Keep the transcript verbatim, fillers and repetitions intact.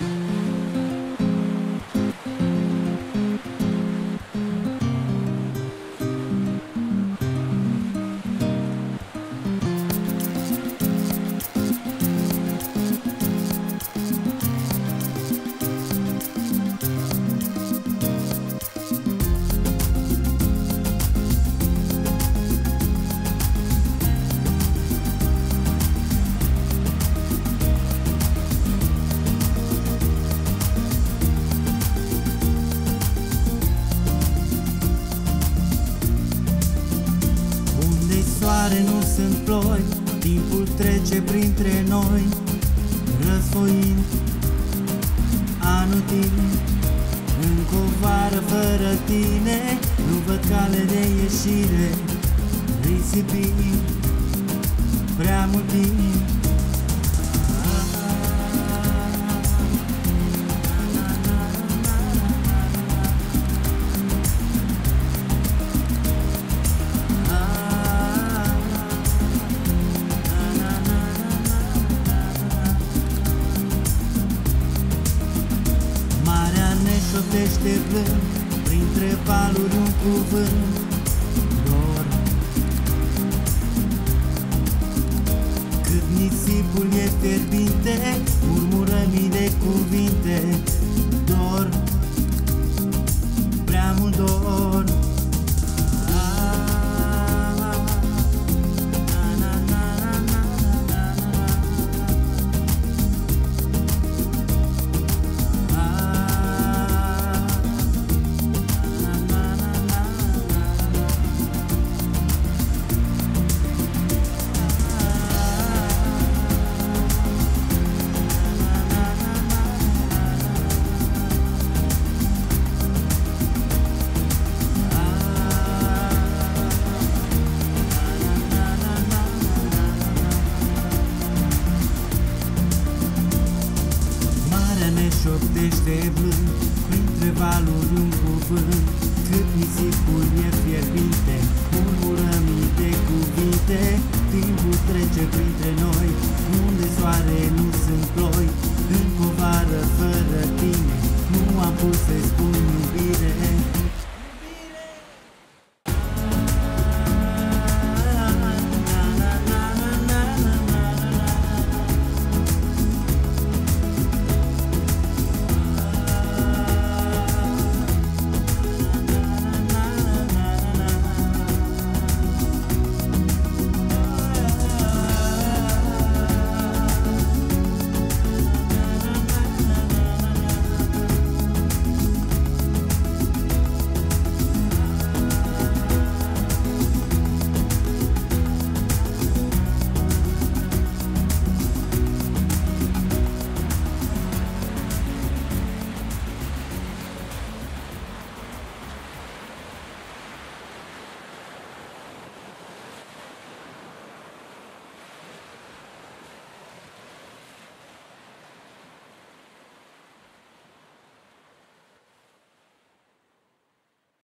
Nu sunt ploi, timpul trece printre noi, răsfoind anotimp. Încă o vară fără tine, nu văd cale de ieșire, risipind prea mult timp. Șoptește blând, printre valuri un cuvânt, dor. Cât nisipul e fierbinte, murmură mii de cuvinte, dor, prea mult dor. Șoptește blând, printre valuri un cuvânt, cât nisipul e fierbinte, murmură mii de cuvinte. Timpul trece printre noi, unde soare nu sunt ploi. Încă o vară fără tine, nu am pus să-i spun iubire.